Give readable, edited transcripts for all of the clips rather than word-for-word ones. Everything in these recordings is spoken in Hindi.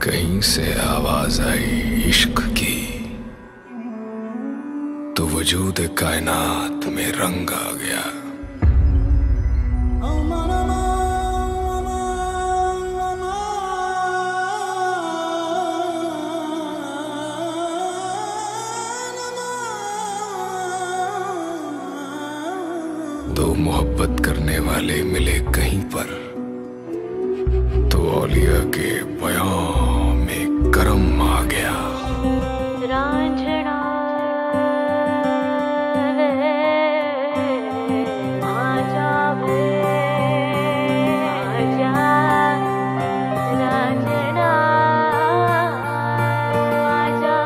कहीं से आवाज आई इश्क की, तो वजूद कायनात में रंग आ गया। दो मोहब्बत करने वाले मिले कहीं पर, तो औलिया के बयां में करम आ गया। रांझना रे आजा वे आजा, रांझना आजा।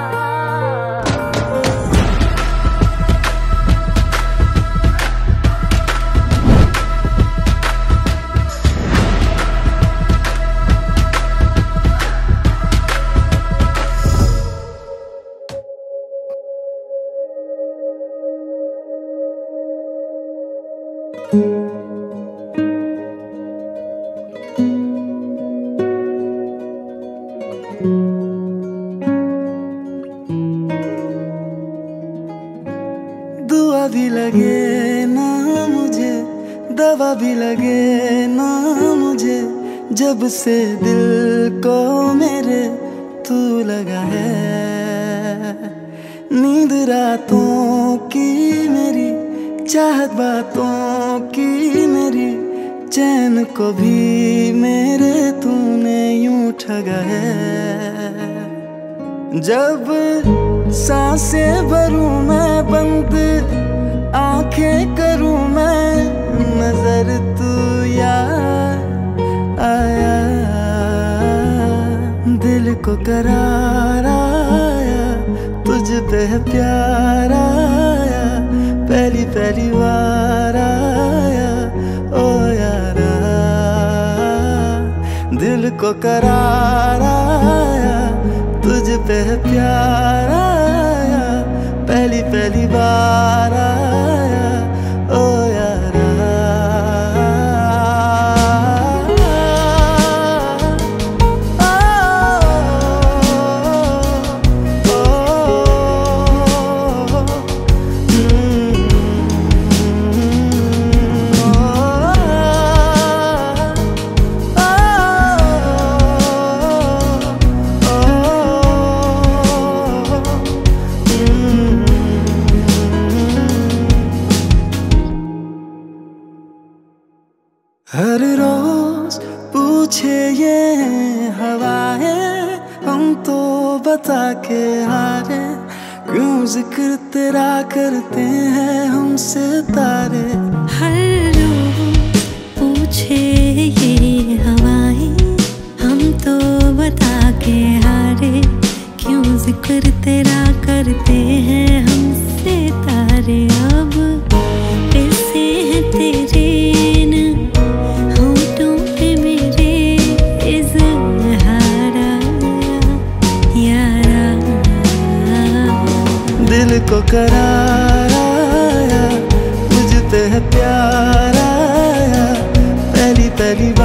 दुआ भी लगे ना मुझे, दवा भी लगे ना मुझे, जब से दिल को मेरे तू लगा है। नींद रातों की मेरी, चाहत बातों की मेरी, चैन को भी मेरे तूने यूं ठगा है। जब सांसें भरूं मैं बंद, आंखें करूं मैं नजर, तू याद आया। दिल को करार आया, तुझ पे प्यार आया, पहली पहली बार आया ओ यारा। दिल को करार आया, तुझ पे प्यार आया, पहली पहली बार आया ओ यारा। हर रोज पूछे ये हवाएं, हम तो बता के हारे, क्यों जिक्र तेरा करते हैं हमसे तारे। हर रोज पूछे ये हवाएं, हम तो बता के हारे, क्यों जिक्र तेरा करते हैं हमसे तारे। अब कैसे है तेरे दिल को करार आया, तुझ पे प्यार आया, पहली पहली बार